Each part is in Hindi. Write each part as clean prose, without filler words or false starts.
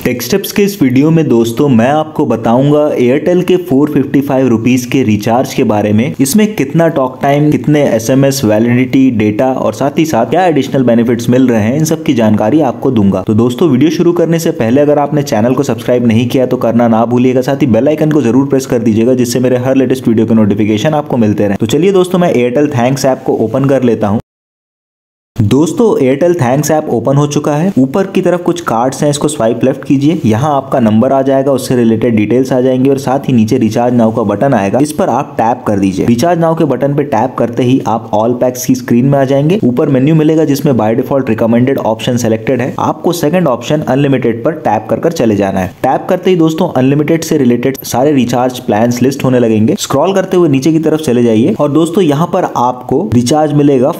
टेक स्टेप्स के इस वीडियो में दोस्तों मैं आपको बताऊंगा एयरटेल के 455 रुपीस के रिचार्ज के बारे में। इसमें कितना टॉक टाइम, कितने एसएमएस, वैलिडिटी, डेटा और साथ ही साथ क्या एडिशनल बेनिफिट्स मिल रहे हैं, इन सब की जानकारी आपको दूंगा। तो दोस्तों वीडियो शुरू करने से पहले अगर आपने चैनल को सब्सक्राइब नहीं किया तो करना ना भूलिएगा, साथ ही बेल आइकन को जरूर प्रेस कर दीजिएगा जिससे मेरे हर लेटेस्ट वीडियो के नोटिफिकेशन आपको मिलते रहे। तो चलिए दोस्तों मैं एयरटेल थैंक्स ऐप को ओपन कर लेता हूँ। दोस्तों एयरटेल थैंक्स ऐप ओपन हो चुका है। ऊपर की तरफ कुछ कार्ड्स हैं, इसको स्वाइप लेफ्ट कीजिए। यहाँ आपका नंबर आ जाएगा, उससे रिलेटेड डिटेल्स आ जाएंगी और साथ ही नीचे रिचार्ज नाउ का बटन आएगा, इस पर आप टैप कर दीजिए। रिचार्ज नाउ के बटन पे टैप करते ही आप ऑल पैक्स की स्क्रीन में आ जाएंगे। ऊपर मेन्यू मिलेगा जिसमें by default recommended option selected है। आपको सेकंड ऑप्शन अनलिमिटेड पर टैप कर चले जाना है। टैप करते ही दोस्तों अनलिमिटेड से रिलेटेड सारे रिचार्ज प्लान लिस्ट होने लगेंगे। स्क्रॉल करते हुए नीचे की तरफ चले जाइए और दोस्तों यहाँ पर आपको रिचार्ज मिलेगा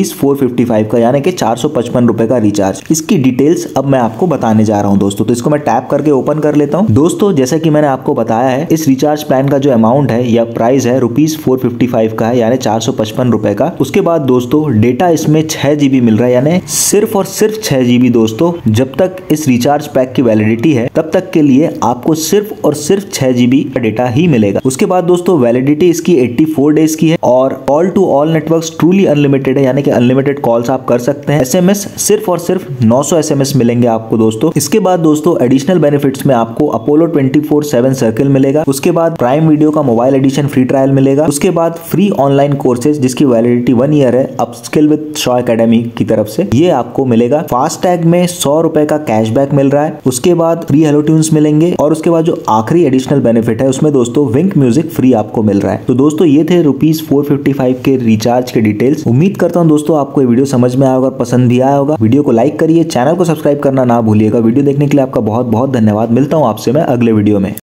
₹455 का, यानी कि 455 रुपए का रिचार्ज। इसकी डिटेल्स अब मैं आपको बताने जा रहा हूं दोस्तों। तो इसको मैं टैप करके ओपन कर लेता हूं। दोस्तों जैसा कि मैंने आपको बताया है, इस रिचार्ज प्लान का जो अमाउंट है या प्राइस है ₹455 का है, यानी 455 रुपए का। उसके बाद दोस्तों डेटा इसमें 6 GB मिल रहा है, यानी सिर्फ और सिर्फ 6 GB दोस्तों। जब तक इस रिचार्ज पैक की वैलिडिटी है तब तक के लिए आपको सिर्फ और सिर्फ 6 GB का डेटा ही मिलेगा। उसके बाद दोस्तों वैलिडिटी इसकी 84 डेज की है और call to all networks truly unlimited है, यानी कि अनलिमिटेड कॉल्स आप कर सकते हैं। एसएमएस सिर्फ और सिर्फ 900 एसएमएस मिलेंगे आपको दोस्तों। इसके बाद दोस्तों एडिशनल बेनिफिट्स में आपको अपोलो 24/7 सर्किल मिलेगा। उसके बाद प्राइम वीडियो का मोबाइल एडिशन फ्री ट्रायल मिलेगा। उसके बाद फ्री ऑनलाइन कोर्सेज जिसकी वैलिडिटी 1 ईयर है, अपस्किल विद शॉ एकेडमी की तरफ से, ये आपको मिलेगा। फास्टैग में 100 रुपए का कैशबैक मिल रहा है। उसके बाद फ्री हेलो ट्यून्स मिलेंगे और उसके बाद जो आखिरी एडिशनल बेनिफिट है उसमें दोस्तों विंक म्यूजिक फ्री आपको मिल रहा है। तो दोस्तों ये थे ₹455 के रिचार्ज के डिटेल्स। उम्मीद करता हूँ दोस्तों आपको ये वीडियो समझ में आया होगा, पसंद भी आया होगा। वीडियो को लाइक करिए, चैनल को सब्सक्राइब करना ना भूलिएगा। वीडियो देखने के लिए आपका बहुत बहुत धन्यवाद। मिलता हूं आपसे मैं अगले वीडियो में।